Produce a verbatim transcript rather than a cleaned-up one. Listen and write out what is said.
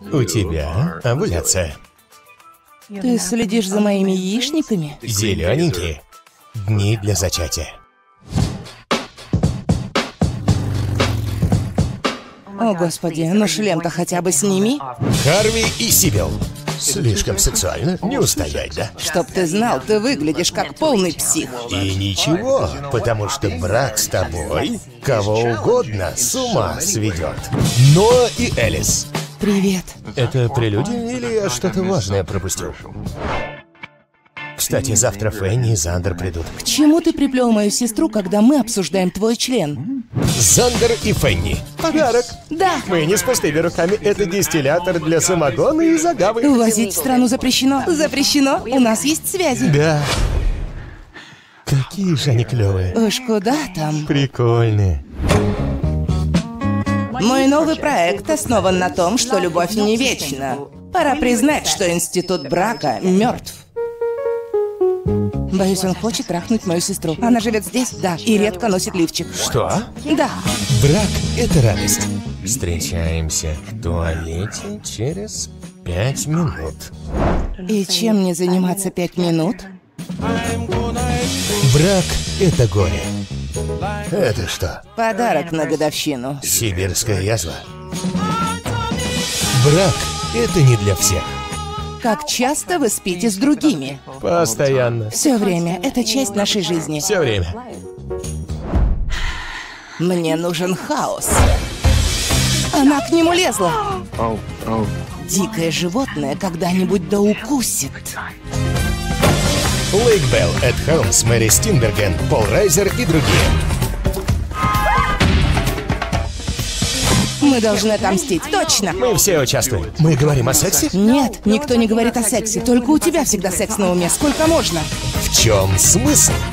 У тебя овуляция. Ты следишь за моими яичниками? Зелененькие. Дни для зачатия. О, господи, ну шлем-то хотя бы сними. Харви и Сибил. Слишком сексуально, не устоять, да? Чтоб ты знал, ты выглядишь как полный псих. И ничего, потому что брак с тобой кого угодно с ума сведет. Ноа и Элис. Привет. Это прелюдия или я что-то важное пропустил? Кстати, завтра Фенни и Зандер придут. К чему ты приплел мою сестру, когда мы обсуждаем твой член? Зандер и Фенни. Подарок. Да. Мы не с пустыми руками. Это дистиллятор для самогона и загавы. Увозить в страну запрещено. Запрещено. У нас есть связи. Да. Какие же они клевые. Уж куда там. Прикольные. Мой новый проект основан на том, что любовь не вечна. Пора признать, что институт брака мертв. Боюсь, он хочет трахнуть мою сестру. Она живет здесь, да, и редко носит лифчик. Что? Да. Брак — это радость. Встречаемся в туалете через пять минут. И чем мне заниматься пять минут? Брак — это горе. Это что? Подарок на годовщину. Сибирская язва. Брак — это не для всех. Как часто вы спите с другими? Постоянно. Все время. Это часть нашей жизни. Все время. Мне нужен хаос. Она к нему лезла. Дикое животное когда-нибудь да укусит. Лейк Белл, Эд Холмс, Мэри Стинберген, Пол Райзер и другие. Мы должны отомстить. Точно. Мы все участвуем. Мы говорим о сексе? Нет, никто не говорит о сексе. Только у тебя всегда секс на уме. Сколько можно? В чем смысл?